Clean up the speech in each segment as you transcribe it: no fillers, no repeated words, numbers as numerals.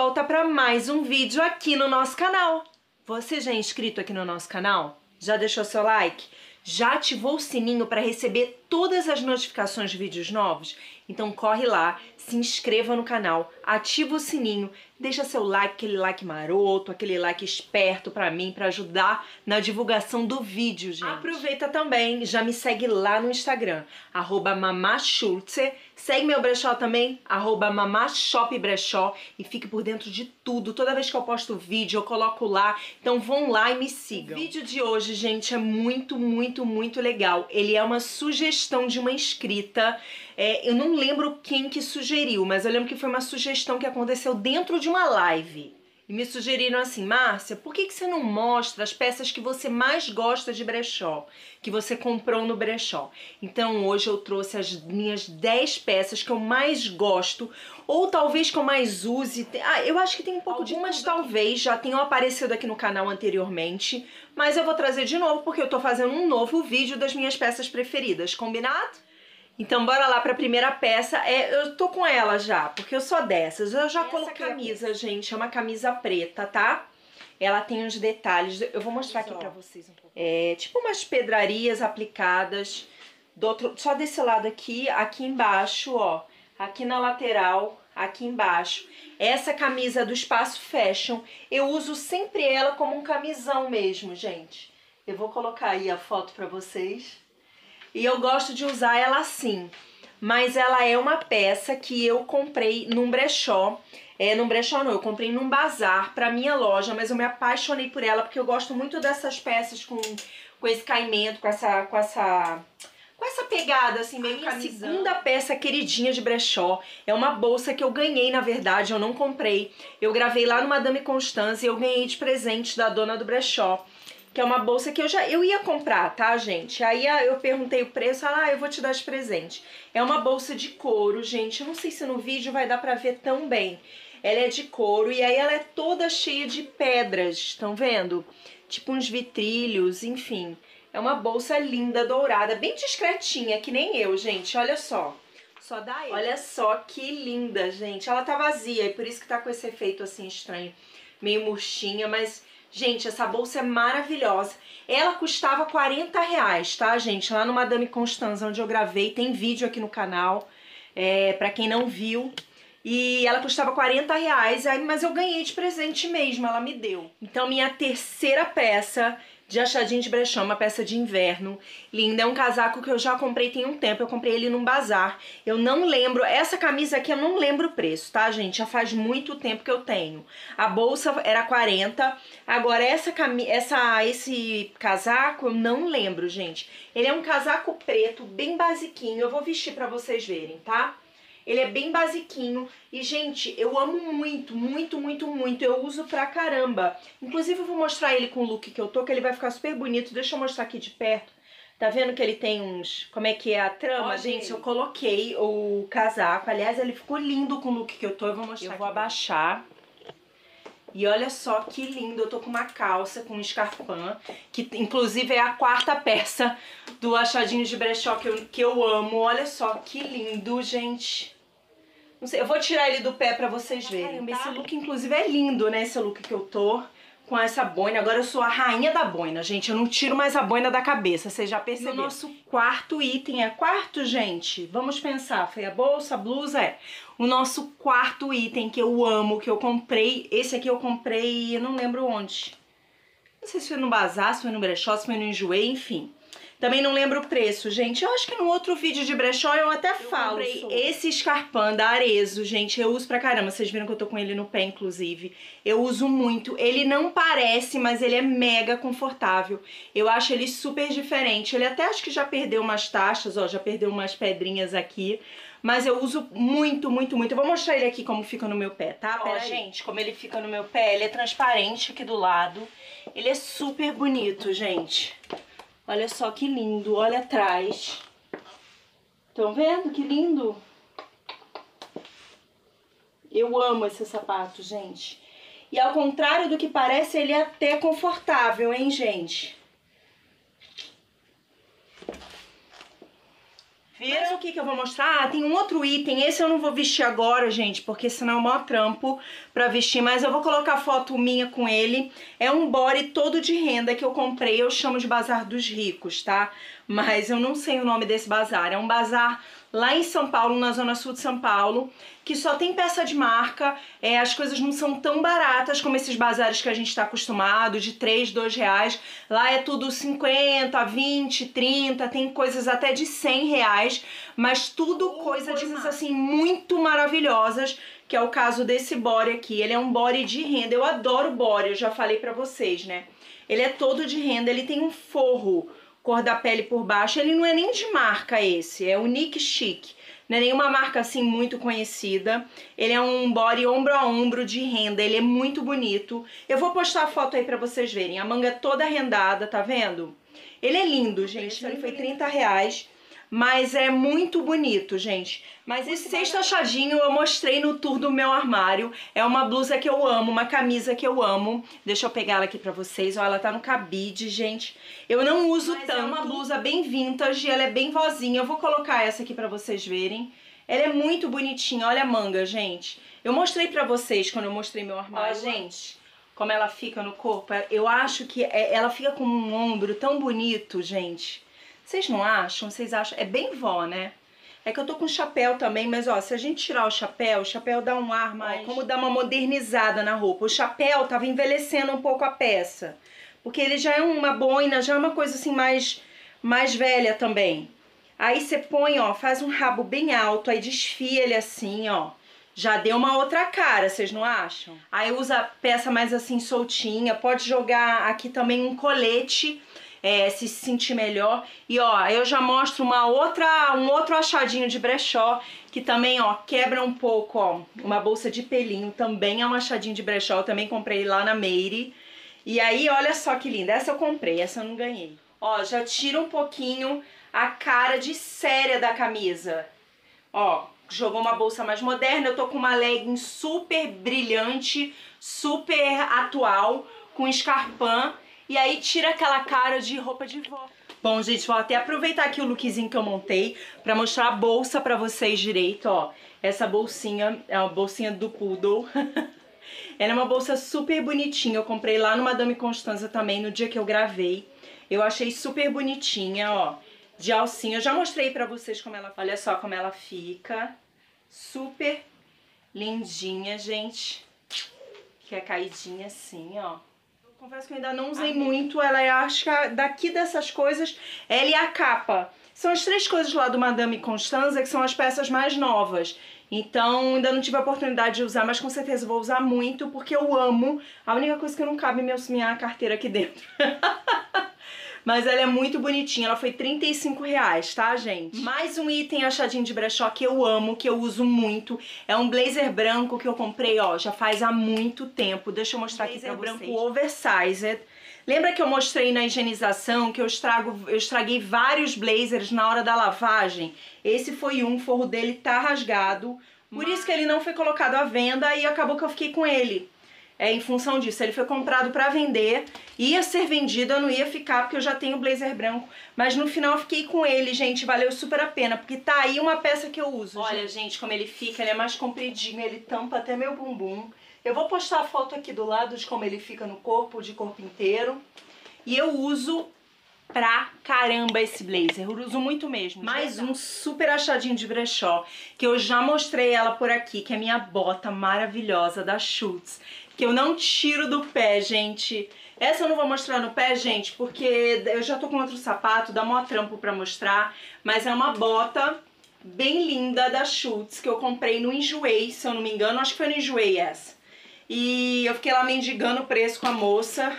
volta para mais um vídeo aqui no nosso canal. Você já é inscrito aqui no nosso canal? Já deixou seu like? Já ativou o sininho para receber todas as notificações de vídeos novos? Então corre lá, se inscreva no canal, ativa o sininho, deixa seu like, aquele like maroto, aquele like esperto para mim, para ajudar na divulgação do vídeo, gente. Aproveita também, já me segue lá no Instagram, @mamachultze. Segue meu brechó também, @mamashopbrechó, e fique por dentro de tudo. Toda vez que eu posto vídeo, eu coloco lá. Então vão lá e me sigam. O vídeo de hoje, gente, é muito legal. Ele é uma sugestão de uma inscrita. Eu não lembro quem que sugeriu, mas eu lembro que foi uma sugestão que aconteceu dentro de uma live. E me sugeriram assim: Márcia, por que você não mostra as peças que você mais gosta de brechó, que você comprou no brechó? Então hoje eu trouxe as minhas 10 peças que eu mais gosto, ou talvez que eu mais use. Eu acho que tem um pouco de algumas, talvez já tenham aparecido aqui no canal anteriormente, mas eu vou trazer de novo porque eu tô fazendo um novo vídeo das minhas peças preferidas, combinado? Então bora lá pra primeira peça. Eu tô com ela já, porque eu sou dessas. Eu já coloquei a camisa, gente, é uma camisa preta, tá? Ela tem uns detalhes, eu vou mostrar aqui pra vocês um pouco. Tipo umas pedrarias aplicadas só desse lado aqui embaixo, ó. Aqui na lateral, aqui embaixo. Essa camisa do Espaço Fashion, eu uso sempre ela como um camisão mesmo, gente. Eu vou colocar aí a foto pra vocês. E eu gosto de usar ela assim, mas ela é uma peça que eu comprei num brechó. Num brechó não, eu comprei num bazar pra minha loja, mas eu me apaixonei por ela porque eu gosto muito dessas peças com esse caimento, com essa pegada assim, meio camisão. A segunda peça queridinha de brechó é uma bolsa que eu ganhei, na verdade, eu não comprei. Eu gravei lá no Madame Constance e eu ganhei de presente da dona do brechó. Que é uma bolsa que eu ia comprar, tá, gente? Aí eu perguntei o preço, ela, eu vou te dar de presente. É uma bolsa de couro, gente. Eu não sei se no vídeo vai dar pra ver tão bem. Ela é de couro e aí ela é toda cheia de pedras, estão vendo? Tipo uns vitrilhos, enfim. É uma bolsa linda, dourada, bem discretinha, que nem eu, gente. Olha só. Só dá eu. Olha só que linda, gente. Ela tá vazia e por isso que tá com esse efeito assim estranho. Meio murchinha, mas... Gente, essa bolsa é maravilhosa. Ela custava R$40, tá, gente? Lá no Madame Constance, onde eu gravei, tem vídeo aqui no canal, pra quem não viu. E ela custava R$40, mas eu ganhei de presente mesmo, ela me deu. Então, minha terceira peça de achadinho de brechó, uma peça de inverno, linda. É um casaco que eu já comprei tem um tempo, eu comprei ele num bazar. Eu não lembro, essa camisa aqui eu não lembro o preço, tá, gente? Já faz muito tempo que eu tenho. A bolsa era 40, agora esse casaco eu não lembro, gente. Ele é um casaco preto, bem basiquinho, eu vou vestir pra vocês verem, tá? Ele é bem basiquinho e, gente, eu amo muito. Eu uso pra caramba. Inclusive, eu vou mostrar ele com o look que eu tô, que ele vai ficar super bonito. Deixa eu mostrar aqui de perto. Tá vendo que ele tem uns... Como é que é a trama? Gente, eu coloquei o casaco. Aliás, ele ficou lindo com o look que eu tô. Eu vou mostrar. Eu vou abaixar. E olha só que lindo. Eu tô com uma calça com um escarpão, que inclusive é a quarta peça do achadinho de brechó que eu amo. Olha só que lindo, gente. Não sei, eu vou tirar ele do pé pra vocês verem. Tá? Esse look, inclusive, é lindo, né? Esse look que eu tô com essa boina. Agora eu sou a rainha da boina, gente. Eu não tiro mais a boina da cabeça, vocês já perceberam. E o nosso quarto item quarto, gente? Vamos pensar. Foi a bolsa, a blusa, O nosso quarto item que eu amo, que eu comprei. Esse aqui eu comprei, eu não lembro onde. Não sei se foi no bazar, se foi no brechó, se foi no Enjoei, enfim. Também não lembro o preço, gente. Eu acho que no outro vídeo de brechó eu até falo. Eu comprei esse escarpão da Arezzo, gente. Eu uso pra caramba. Vocês viram que eu tô com ele no pé, inclusive. Eu uso muito. Ele não parece, mas ele é mega confortável. Eu acho ele super diferente. Ele até acho que já perdeu umas taxas, ó. Já perdeu umas pedrinhas aqui. Mas eu uso muito. Eu vou mostrar ele aqui como fica no meu pé, tá? Ó, gente, como ele fica no meu pé. Ele é transparente aqui do lado. Ele é super bonito, gente. Olha só que lindo, olha atrás. Estão vendo que lindo? Eu amo esse sapato, gente. E ao contrário do que parece, ele é até confortável, hein, gente? Mas o que eu vou mostrar? Ah, tem um outro item. Esse eu não vou vestir agora, gente, porque senão é o maior trampo pra vestir. Mas eu vou colocar foto minha com ele. É um body todo de renda que eu comprei. Eu chamo de Bazar dos Ricos, tá? Mas eu não sei o nome desse bazar. É um bazar lá em São Paulo, na zona sul de São Paulo, que só tem peça de marca. As coisas não são tão baratas como esses bazares que a gente tá acostumado, de 3, 2 reais. Lá é tudo 50, 20, 30, tem coisas até de 100 reais, mas tudo coisas assim muito maravilhosas, que é o caso desse body aqui. Ele é um body de renda. Eu adoro body, eu já falei pra vocês, né? Ele é todo de renda, ele tem um forro cor da pele por baixo. Ele não é nem de marca esse, é o Nick Chic. Não é nenhuma marca assim muito conhecida. Ele é um body ombro a ombro de renda, ele é muito bonito. Eu vou postar a foto aí pra vocês verem. A manga toda rendada, tá vendo? Ele é lindo, gente. Ele foi 30 reais. Mas é muito bonito, gente. Mas esse sexto achadinho eu mostrei no tour do meu armário. É uma blusa que eu amo, uma camisa que eu amo. Deixa eu pegar ela aqui pra vocês. Ó, ela tá no cabide, gente. Eu não uso tanto. É uma blusa bem vintage, ela é bem vozinha. Eu vou colocar essa aqui pra vocês verem. Ela é muito bonitinha. Olha a manga, gente. Eu mostrei pra vocês quando eu mostrei meu armário. Ó, gente, como ela fica no corpo. Eu acho que ela fica com um ombro tão bonito, gente. Vocês não acham? Vocês acham? É bem vó, né? É que eu tô com chapéu também, mas ó, se a gente tirar o chapéu dá um ar mais... Ó, como dá uma modernizada na roupa. O chapéu tava envelhecendo um pouco a peça. Porque ele já é uma boina, já é uma coisa assim mais velha também. Aí você põe, ó, faz um rabo bem alto, aí desfia ele assim, ó. Já deu uma outra cara, vocês não acham? Aí usa a peça mais assim soltinha, pode jogar aqui também um colete... se sentir melhor. E ó, eu já mostro um outro achadinho de brechó, que também, ó, quebra um pouco, ó, uma bolsa de pelinho, também é um achadinho de brechó, eu também comprei lá na Meire. E aí, olha só que linda, essa eu comprei, essa eu não ganhei. Ó, já tira um pouquinho a cara de séria da camisa. Ó, jogou uma bolsa mais moderna, eu tô com uma legging super brilhante, super atual, com escarpão. E aí tira aquela cara de roupa de vó. Bom, gente, vou até aproveitar aqui o lookzinho que eu montei pra mostrar a bolsa pra vocês direito, ó. Essa bolsinha é uma bolsinha do Poodle. Ela é uma bolsa super bonitinha. Eu comprei lá no Madame Constanza também no dia que eu gravei. Eu achei super bonitinha, ó. De alcinha. Eu já mostrei pra vocês como ela... Olha só como ela fica. Super lindinha, gente. Fica caidinha assim, ó. Confesso que eu ainda não usei muito, ela é, acho que daqui dessas coisas, ela e a capa. São as 3 coisas lá do Madame Constanza, que são as peças mais novas. Então, ainda não tive a oportunidade de usar, mas com certeza vou usar muito, porque eu amo. A única coisa que não cabe é minha carteira aqui dentro. Mas ela é muito bonitinha, ela foi 35 reais, tá, gente? Mais um item achadinho de brechó que eu amo, que eu uso muito. É um blazer branco que eu comprei, ó, já faz há muito tempo. Deixa eu mostrar aqui pra vocês. Blazer branco oversized. Lembra que eu mostrei na higienização que eu estraguei vários blazers na hora da lavagem? Esse foi um, o forro dele tá rasgado. Por isso que ele não foi colocado à venda e acabou que eu fiquei com ele. Em função disso, ele foi comprado pra vender, ia ser vendido, eu não ia ficar porque eu já tenho blazer branco, mas no final eu fiquei com ele, gente, valeu super a pena, porque tá aí uma peça que eu uso. Olha, gente, como ele fica, ele é mais compridinho, ele tampa até meu bumbum. Eu vou postar a foto aqui do lado de como ele fica no corpo, de corpo inteiro, e eu uso pra caramba esse blazer, eu uso muito mesmo. Mais um super achadinho de brechó, que eu já mostrei ela por aqui, que é a minha bota maravilhosa da Schutz, que eu não tiro do pé, gente. Essa eu não vou mostrar no pé, gente, porque eu já tô com outro sapato, dá mó trampo pra mostrar, mas é uma bota bem linda da Schutz, que eu comprei no Enjoei, se eu não me engano, acho que foi no Enjoei essa. E eu fiquei lá mendigando o preço com a moça.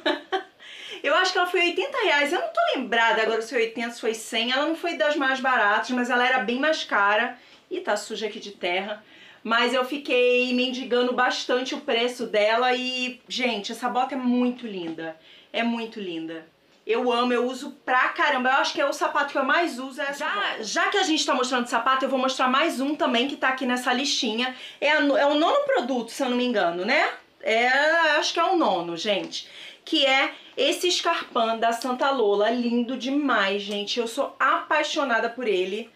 Eu acho que ela foi 80 reais, eu não tô lembrada agora se foi 80, se foi 100, ela não foi das mais baratas, mas ela era bem mais cara. Ih, tá suja aqui de terra. Mas eu fiquei mendigando bastante o preço dela e, gente, essa bota é muito linda. É muito linda. Eu amo, eu uso pra caramba. Eu acho que é o sapato que eu mais uso é essa bota. Já que a gente tá mostrando sapato, eu vou mostrar mais um também que tá aqui nessa listinha. É o 9º produto, se eu não me engano, né? Acho que é o 9º, gente. Que é esse escarpão da Santa Lola. Lindo demais, gente. Eu sou apaixonada por ele.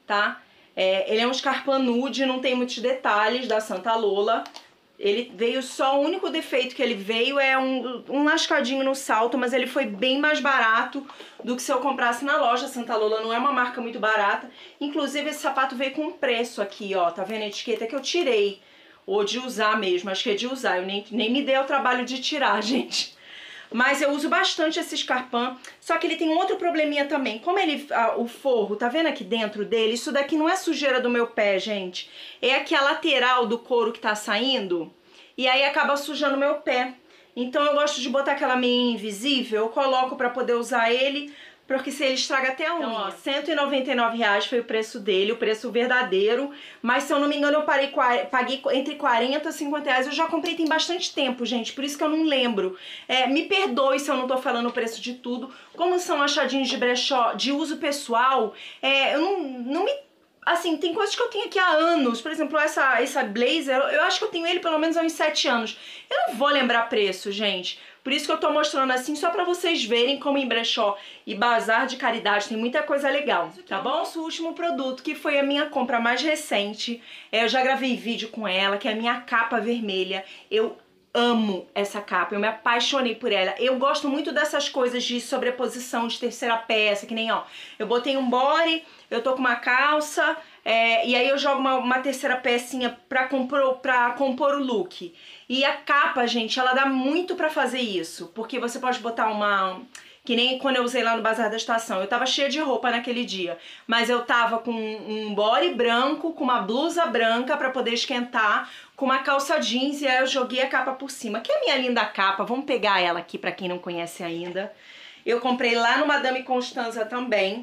tá? Ele é um escarpão nude, não tem muitos detalhes, da Santa Lola. Ele veio só, o único defeito que ele veio é um lascadinho no salto, mas ele foi bem mais barato do que se eu comprasse na loja. Santa Lola não é uma marca muito barata. Inclusive esse sapato veio com um preço aqui, ó, tá vendo a etiqueta que eu tirei? Ou de usar mesmo, acho que é de usar, eu nem me dei o trabalho de tirar, gente. Mas eu uso bastante esse escarpão, só que ele tem um outro probleminha também. Como o forro, tá vendo aqui dentro dele? Isso daqui não é sujeira do meu pé, gente. É aqui a lateral do couro que tá saindo, e aí acaba sujando o meu pé. Então eu gosto de botar aquela meia invisível, eu coloco pra poder usar ele, porque se ele estraga até a unha. Então, ó, R$199 foi o preço dele, o preço verdadeiro. Mas se eu não me engano eu paguei entre 40 e 50 reais. Eu já comprei tem bastante tempo, gente, por isso que eu não lembro. Me perdoe se eu não tô falando o preço de tudo. Como são achadinhos de brechó de uso pessoal, eu não me... Assim, tem coisas que eu tenho aqui há anos. Por exemplo, essa blazer, eu acho que eu tenho ele pelo menos há uns 7 anos. Eu não vou lembrar preço, gente. Por isso que eu tô mostrando assim, só pra vocês verem como em brechó e bazar de caridade tem muita coisa legal, tá bom? Nosso último produto, que foi a minha compra mais recente, eu já gravei vídeo com ela, que é a minha capa vermelha. Eu amo essa capa, eu me apaixonei por ela. Eu gosto muito dessas coisas de sobreposição de terceira peça, que nem, ó, eu botei um body, eu tô com uma calça, e aí eu jogo uma terceira pecinha pra compor o look. E a capa, gente, ela dá muito pra fazer isso, porque você pode botar que nem quando eu usei lá no Bazar da Estação. Eu tava cheia de roupa naquele dia, mas eu tava com um body branco, com uma blusa branca pra poder esquentar, com uma calça jeans, e aí eu joguei a capa por cima. Que é a minha linda capa, vamos pegar ela aqui pra quem não conhece ainda. Eu comprei lá no Madame Constanza também.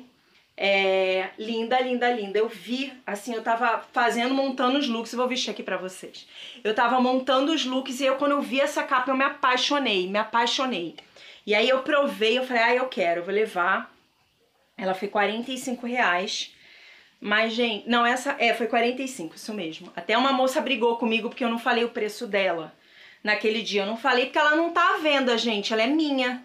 Linda, linda, linda. Eu vi, assim, eu tava montando os looks, eu vou vestir aqui pra vocês. Eu tava montando os looks e quando eu vi essa capa eu me apaixonei. E aí eu provei, eu falei, eu quero, eu vou levar. Ela foi R$45. Mas, gente, não, foi 45, isso mesmo. Até uma moça brigou comigo porque eu não falei o preço dela naquele dia. Eu não falei porque ela não tá à venda, gente, ela é minha.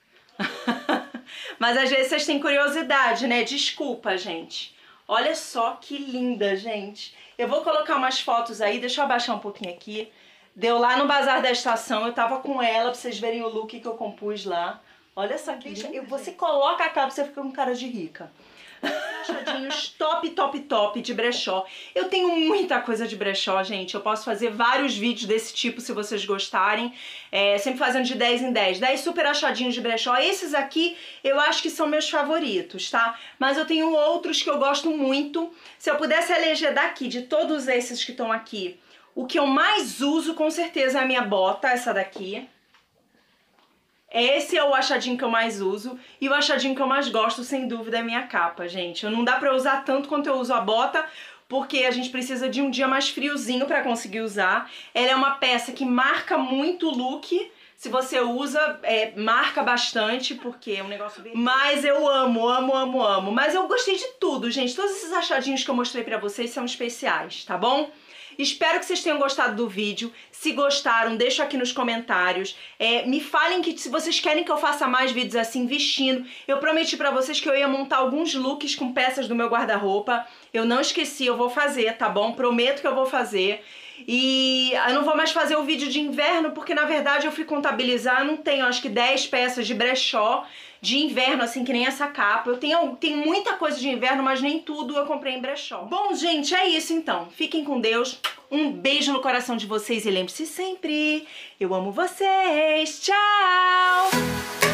Mas às vezes vocês têm curiosidade, né? Desculpa, gente. Olha só que linda, gente. Eu vou colocar umas fotos aí, deixa eu abaixar um pouquinho aqui. Deu lá no Bazar da Estação, eu tava com ela pra vocês verem o look que eu compus lá. Olha só que linda. Você coloca a capa, você fica com cara de rica. Achadinhos top, top, top de brechó. Eu tenho muita coisa de brechó, gente. Eu posso fazer vários vídeos desse tipo se vocês gostarem. Sempre fazendo de 10 em 10. 10 super achadinhos de brechó. Esses aqui eu acho que são meus favoritos, tá? Mas eu tenho outros que eu gosto muito. Se eu pudesse eleger daqui, de todos esses que estão aqui, o que eu mais uso com certeza é a minha bota, essa daqui. Esse é o achadinho que eu mais uso. E o achadinho que eu mais gosto, sem dúvida, é a minha capa, gente. Não dá pra usar tanto quanto eu uso a bota, porque a gente precisa de um dia mais friozinho pra conseguir usar. Ela é uma peça que marca muito o look. Se você usa, marca bastante, porque é um negócio bem... Mas eu amo, amo, amo, amo. Mas eu gostei de tudo, gente. Todos esses achadinhos que eu mostrei pra vocês são especiais, tá bom? Espero que vocês tenham gostado do vídeo. Se gostaram, deixa aqui nos comentários. Me falem que se vocês querem que eu faça mais vídeos assim, vestindo. Eu prometi pra vocês que eu ia montar alguns looks com peças do meu guarda-roupa. Eu não esqueci, eu vou fazer, tá bom? Prometo que eu vou fazer. E eu não vou mais fazer o vídeo de inverno, porque na verdade eu fui contabilizar, eu não tenho acho que 10 peças de brechó de inverno, assim, que nem essa capa. Eu tenho muita coisa de inverno, mas nem tudo eu comprei em brechó. Bom, gente, é isso então. Fiquem com Deus. Um beijo no coração de vocês e lembre-se sempre, eu amo vocês. Tchau!